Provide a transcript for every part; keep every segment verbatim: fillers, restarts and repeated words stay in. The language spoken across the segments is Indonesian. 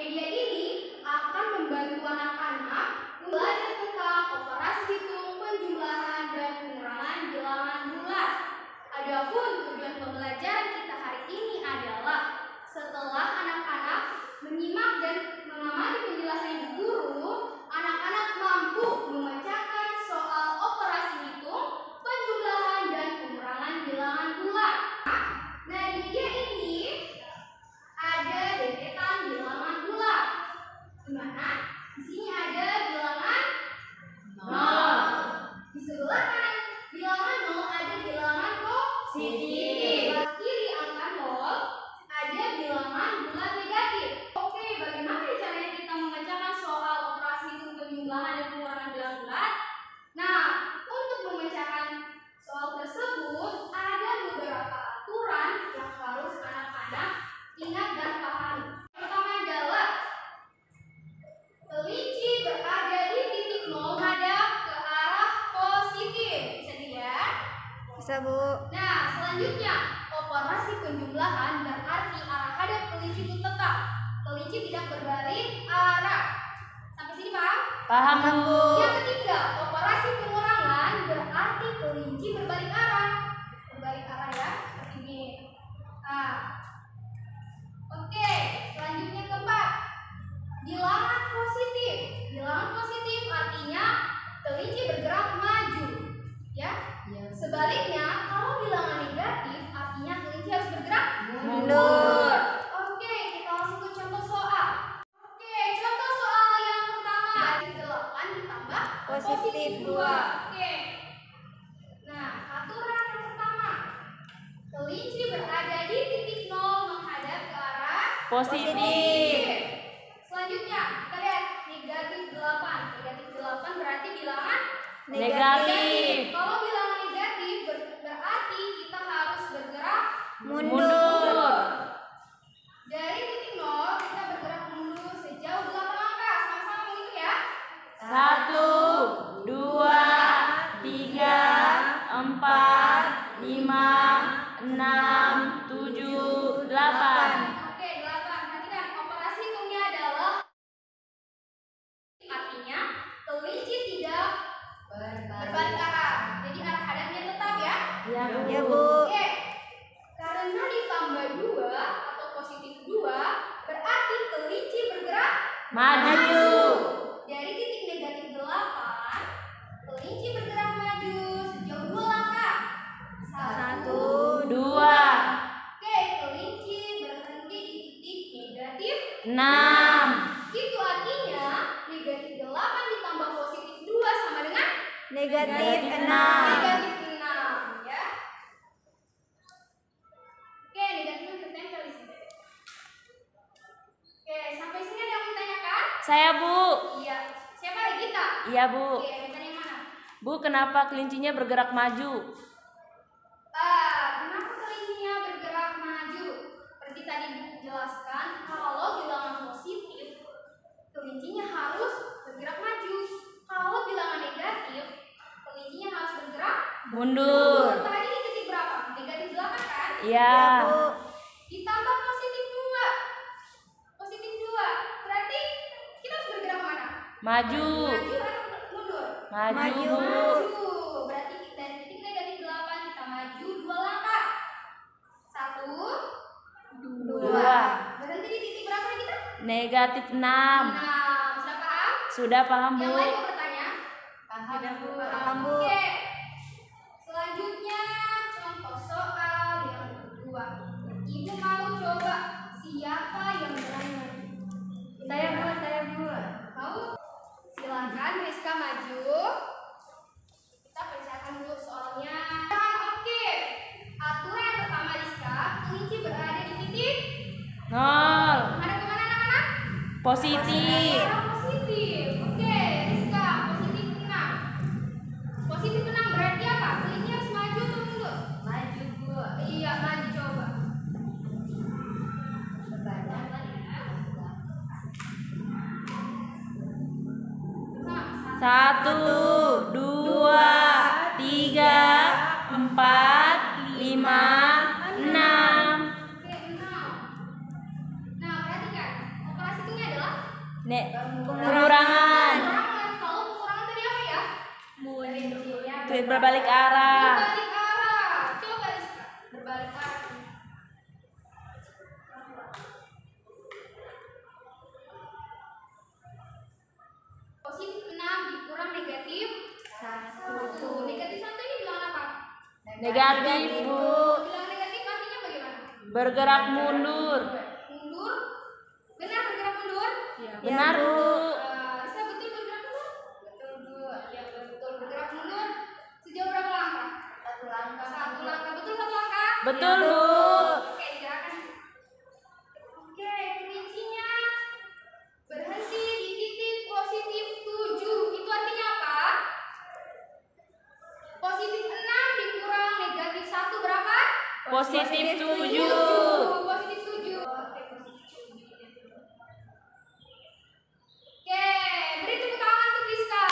Media ini akan membantu anak-anak belajar tentang operasi hitung, penjumlahan, dan pengurangan bilangan bulat. Adapun tujuan pembelajaran kita hari ini adalah setelah anak-anak menyimak dan mengamati penjelasan ibu guru, anak-anak mampu memecahkan soal operasi hitung, penjumlahan, dan pengurangan bilangan bulat. Nah, di media ini ada deretan bilangan bulat. Di mana? Di sini ada bilangan nol. Di sebelah kanan bilangan nol ada bilangan positif. Di kiri angka nol ada bilangan bulat negatif. Oke, bagaimana caranya kita memecahkan soal operasi hitung, penjumlahan, dan pengurangan bilangan bulat? Nah, untuk memecahkan soal tersebut ada beberapa aturan yang harus anak-anak ingat dan pahami. Pertama adalah kelinci berada di titik nol menghadap ke arah positif. Bisa dilihat? Bisa, Bu. Nah, selanjutnya operasi penjumlahan berarti arah hadap kelinci itu tetap. Kelinci tidak berbalik arah. Sampai sini paham? Paham, Bu. Yang ketiga, operasi pengurangan berarti kelinci berbalik arah. Berbalik arah ya, seperti ini. Nah, oke, selanjutnya keempat, bilangan positif. Bilangan positif artinya kelinci bergerak maju, ya. Sebaliknya, kalau bilangan negatif artinya kelinci harus bergerak mundur. Oke, kita langsung ke contoh soal. Oke, contoh soal yang pertama, delapan ditambah Positif dua. Oke. Nah, aturan yang pertama, kelinci berada di titik nol menghadap ke arah Positif. Selanjutnya, kita lihat negatif delapan. Negatif delapan berarti bilangan Negatif. Kalau bilangan negatif ber- berarti kita harus bergerak Mundur. dari titik nol, kita bergerak mundur sejauh delapan langkah. Sama-sama menghitung ya. Satu, dua, tiga, empat, lima, enam, tujuh, delapan. Oke, delapan. Perhatikan, operasi hitungnya adalah artinya kelinci tidak berbalik arah. Jadi arah hadapnya tetap ya. Ya, ya, Bu. Oke. Karena ditambah dua atau positif dua, berarti kelinci bergerak Maju. dari titik negatif delapan, kelinci bergerak maju sejauh dua langkah. Satu, dua, Oke, kelinci berhenti di titik negatif enam. Itu artinya negatif delapan ditambah positif dua sama dengan Negatif enam. negatif enam, ya. Oke, negatifnya tertempel di sini. Oke, sampai sini ada yang mau ditanyakan? Saya, Bu. Iya. Siapa Regita? Iya, Bu. Oke, yang tanya mana? Bu, kenapa kelincinya bergerak maju? Ah, kenapa kelincinya bergerak maju? Seperti tadi Bu jelaskan, kalau bilangan positif, kelincinya harus bergerak maju. Kalau bilangan negatif, kelincinya harus bergerak Mundur. Tadi di titik berapa? Negatif delapan kan? Iya. Ditambah positif dua. Positif dua. Berarti kita harus bergerak kemana? Maju. Maju atau mundur? Maju, Bu. Maju. Berarti dari titik negatif delapan kita maju dua langkah. Satu, dua. Dua. Berhenti di titik berapa kita? Negatif enam. Nah, sudah paham? Sudah paham, Bu. Yang lain mau bertanya? Paham, Bu. Paham, Bu. Oke. Selanjutnya contoh soal yang kedua. Ibu mau coba siapa yang berani? Saya, Bu. Saya, Bu. Mau? Silakan Rizka maju. Kita persiapkan dulu soalnya. Nah, oke. Aturan yang pertama Rizka, kelinci berada di titik Nol. menghadap kemana anak-anak? Positif. Arah positif. Oke, Rizka, positif enam. Positif enam berarti apa? Kelinci harus maju atau mundur? Maju, Bu. Iya, maju coba. Satu, dua, tiga, empat, lima, enam. Oke, enam. Nah, perhatikan. Operasi hitungnya adalah Nek, pengurangan. Pengurangan. Kalau pengurangan tadi apa ya? Tweet berbalik arah. Berbalik arah. Coba Rizka, berbalik arah. Positif enam dikurang negatif satu. Negatif satu ini bilang apa? Negatif, Bu. Bilang negatif artinya bagaimana? Bergerak mundur. Mundur. Benar bergerak mundur? Benar, Bu. Eh, Rizka betul bergerak mundur? Betul, Bu. Ya, betul bergerak mundur. Sejauh berapa langkah? Satu langkah. Satu langkah. Betul satu langkah? Betul, Bu. Oke, gerakan. Oke, kerincinya berhenti di titik positif tujuh. Itu artinya apa? Positif enam dikurang negatif satu berapa? Positif tujuh. Positif tujuh. Oke, positif tujuh. Oke, beri tepuk tangan untuk Rizka.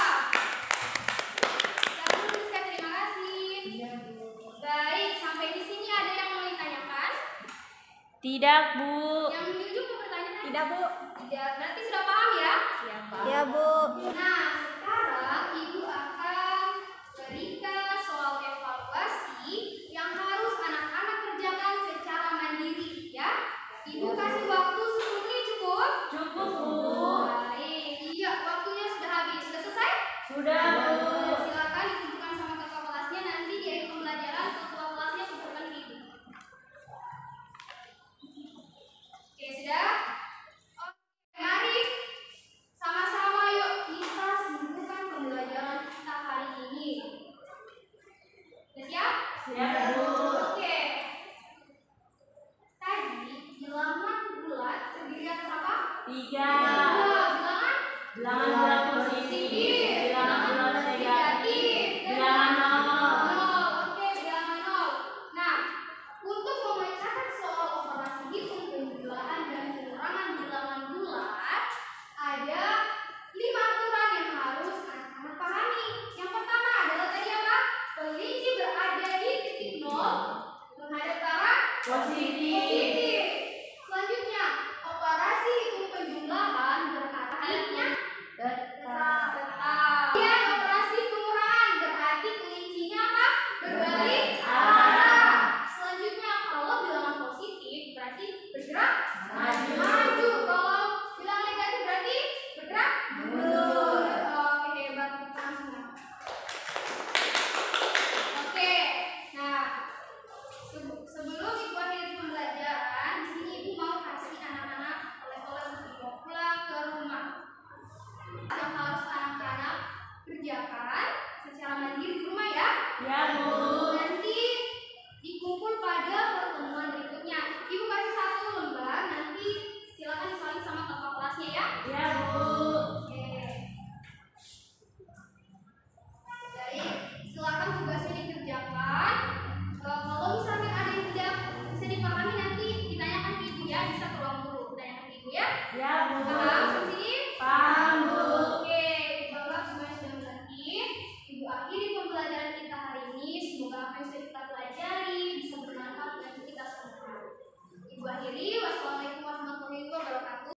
Lalu Rizka, terima kasih. Baik, sampai di sini ada yang mau ditanyakan? Tidak, Bu. Yang di ujung mau bertanya? Tidak, Bu. Tidak, berarti sudah paham ya? Ya, Bu. Nah, sekarang Ibu akan berikan soal evaluasi yang harus anak-anak kerjakan secara mandiri ya. Ibu kasih waktu sepuluh menit cukup? Cukup, Bu. Baik, iya waktunya sudah habis. Sudah selesai? Sudah, Bu. Silakan ditunjukkan sama kakak kelasnya, nanti di akhir pembelajaran ketua kelasnya tunjukkan ke Ibu. Oke, sudah? Oke, mari sama-sama yuk kita sibukkan pembelajaran kita hari ini. Sudah siap? Siap, Bu. Oke. Tadi bilangan bulat terdiri atas apa? Tiga. Dua. Bilangan Bilangan bulat positif. Bilangan bulat negatif. Bilangan nol. nol. Oke, bilangan nol. Nah, untuk memecahkan soal operasi hitung penjumlahan dan pengurangan bilangan bulat, ada lima aturan yang harus anak-anak pahami. Yang pertama adalah tadi apa? Kelinci berada di titik nol menghadap ke arah Positif. positif. Selanjutnya, operasi hitung penjumlahan berarti tetap. Kemudian operasi pengurangan berarti kelincinya apa? Berbalik arah. Selanjutnya, kalau bilangan positif berarti bergerak Maju. maju. Kalau bilangan negatif berarti bergerak mundur. Oke, hebat kita semua. Oke, nah se- sebelum ibu akhiri pembelajaran, di sini ibu mau kasih anak-anak oleh-oleh untuk dibawa pulang ke rumah. Yang harus anak-anak kerjakan secara mandiri di rumah ya. Ya, Bu. Nanti dikumpul pada pertemuan berikutnya. Ibu kasih satu lembar, nanti silakan disalin sama kakak kelasnya ya. Ya, Bu. Oke. Jadi silakan tugasnya dikerjakan. Eh, kalau misalnya ada yang tidak bisa dipahami nanti ditanyakan ke ibu ya, bisa ke ruang guru. Tanyakan ke ibu ya. Ya, Bu. Paham?